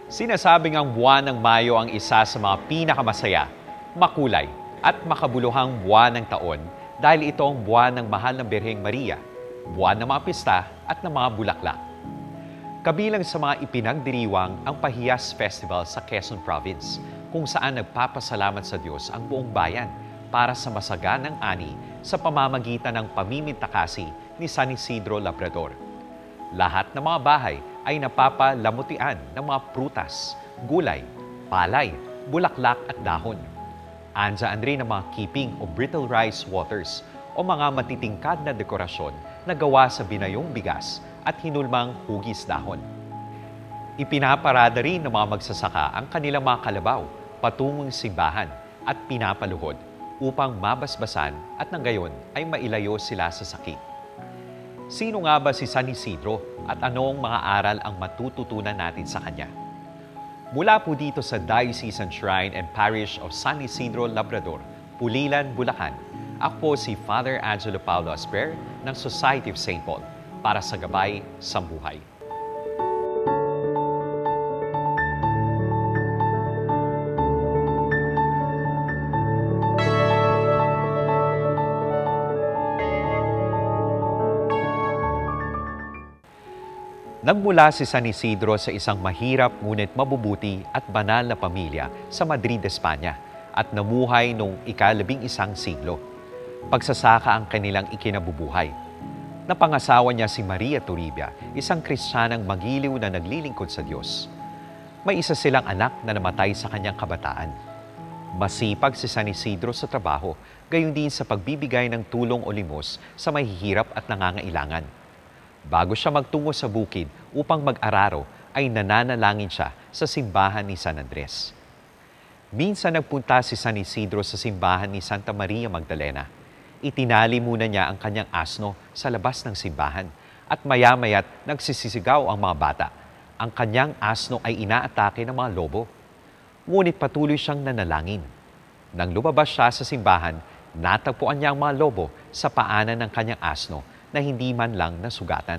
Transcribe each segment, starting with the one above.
Sinasabing ang buwan ng Mayo ang isa sa mga pinakamasaya, makulay at makabuluhang buwan ng taon dahil ito ang buwan ng mahal ng Birheng Maria, buwan ng mga pista at ng mga bulaklak. Kabilang sa mga ipinagdiriwang ang Pahiyas Festival sa Quezon Province, kung saan nagpapasalamat sa Diyos ang buong bayan para sa masaganang ani sa pamamagitan ng pamimintakasi ni San Isidro Labrador. Lahat ng mga bahay ay napapalamutian ng mga prutas, gulay, palay, bulaklak at dahon. Andyan rin ang mga keeping o brittle rice waters o mga matitingkad na dekorasyon na gawa sa binayong bigas at hinulmang hugis dahon. Ipinaparada rin ng mga magsasaka ang kanilang mga kalabaw patungong simbahan at pinapaluhod upang mabasbasan at nang gayon ay mailayo sila sa sakit. Sino nga ba si San Isidro at anong mga aral ang matututunan natin sa kanya? Mula po dito sa Diocesan Shrine and Parish of San Isidro Labrador, Pulilan, Bulacan, ako po si Father Angelo Paulo Asper ng Society of St. Paul para sa Gabay sa Buhay. Nagmula si San Isidro sa isang mahirap ngunit mabubuti at banal na pamilya sa Madrid, Espanya at namuhay noong ika-11 siglo. Pagsasaka ang kanilang ikinabubuhay. Napangasawa niya si Maria Toribia, isang Kristiyanang magiliw na naglilingkod sa Diyos. May isa silang anak na namatay sa kanyang kabataan. Masipag si San Isidro sa trabaho, gayon din sa pagbibigay ng tulong o limos sa mahihirap at nangangailangan. Bago siya magtungo sa bukid upang mag-araro, ay nananalangin siya sa simbahan ni San Andres. Minsan nagpunta si San Isidro sa simbahan ni Santa Maria Magdalena. Itinali muna niya ang kanyang asno sa labas ng simbahan at maya-maya't nagsisisigaw ang mga bata. Ang kanyang asno ay inaatake ng mga lobo. Ngunit patuloy siyang nanalangin. Nang lumabas siya sa simbahan, natagpuan niya ang mga lobo sa paanan ng kanyang asno na hindi man lang nasugatan.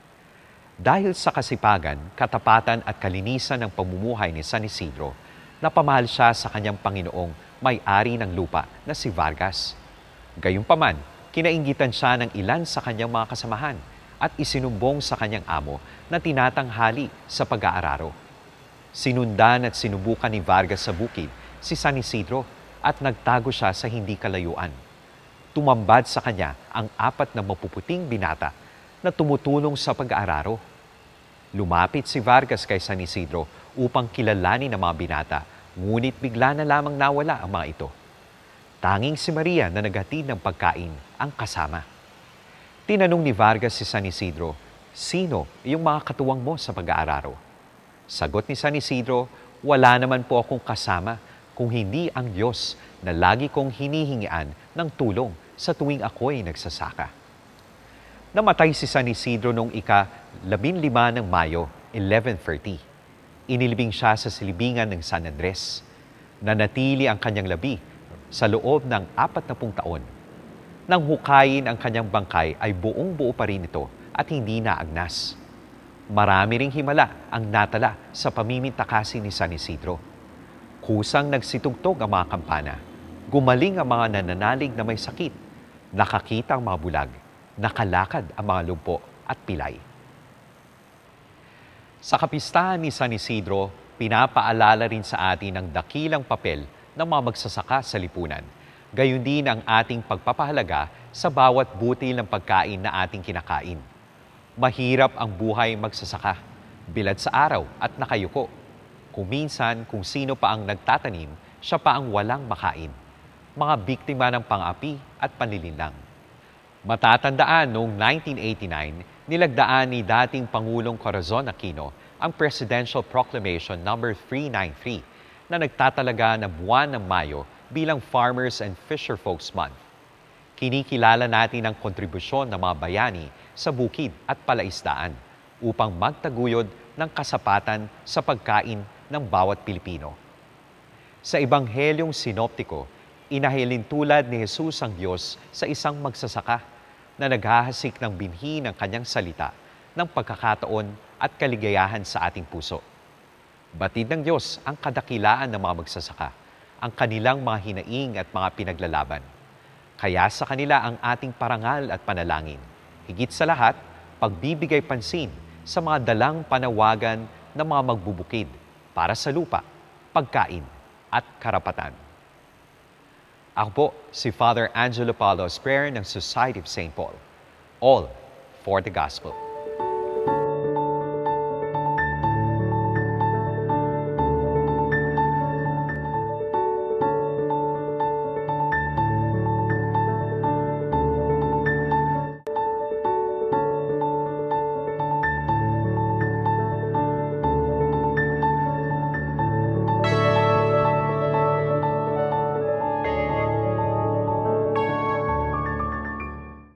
Dahil sa kasipagan, katapatan at kalinisan ng pamumuhay ni San Isidro, napamahal siya sa kanyang Panginoong may-ari ng lupa na si Vargas. Gayunpaman, kinainggitan siya ng ilan sa kanyang mga kasamahan at isinumbong sa kanyang amo na tinatanghali sa pag-aararo. Sinundan at sinubukan ni Vargas sa bukid si San Isidro at nagtago siya sa hindi kalayuan. Tumambad sa kanya ang 4 na mapuputing binata na tumutulong sa pag-aararo. Lumapit si Vargas kay San Isidro upang kilalanin ang mga binata, ngunit bigla na lamang nawala ang mga ito. Tanging si Maria na naghatid ng pagkain ang kasama. Tinanong ni Vargas si San Isidro, "Sino yung mga katuwang mo sa pag-aararo?" Sagot ni San Isidro, "Wala naman po akong kasama kung hindi ang Diyos na lagi kong hinihingian ng tulong sa tuwing ako'y nagsasaka." Namatay si San Isidro noong ika-15 ng Mayo, 1130. Inilibing siya sa silibingan ng San Andres. Nanatili ang kanyang labi sa loob ng 40 taon. Nang hukayin ang kanyang bangkay ay buong-buo pa rin ito at hindi naagnas. Marami ring himala ang natala sa pamimintakasi ni San Isidro. Kusang nagsitugtog ang mga kampana. Gumaling ang mga nananalig na may sakit. Nakakita ang mga bulag. Nakalakad ang mga lumpo at pilay. Sa kapistahan ni San Isidro, pinapaalala rin sa atin ang dakilang papel ng mga magsasaka sa lipunan. Gayon din ang ating pagpapahalaga sa bawat butil ng pagkain na ating kinakain. Mahirap ang buhay magsasaka, bilad sa araw at nakayuko. Kung minsan, kung sino pa ang nagtatanim, siya pa ang walang makain. Mga biktima ng pang-api at panlilinlang. Matatandaan noong 1989, nilagdaan ni dating Pangulong Corazon Aquino ang Presidential Proclamation No. 393 na nagtatalaga ng buwan ng Mayo bilang Farmers and Fisherfolks Month. Kinikilala natin ang kontribusyon ng mga bayani sa bukid at palaisdaan upang magtaguyod ng kasapatan sa pagkain ng bawat Pilipino. Sa Ebanghelyong Sinoptiko, inahilin tulad ni Jesus ang Diyos sa isang magsasaka na naghahasik ng binhi ng kanyang salita ng pagkakataon at kaligayahan sa ating puso. Batid ng Diyos ang kadakilaan ng mga magsasaka, ang kanilang mga hinaing at mga pinaglalaban. Kaya sa kanila ang ating parangal at panalangin. Higit sa lahat, pagbibigay pansin sa mga dalang panawagan ng mga magbubukid para sa lupa, pagkain at karapatan. Ako po si Father Angelo Palos, Prayer ng Society of St. Paul. All for the Gospel.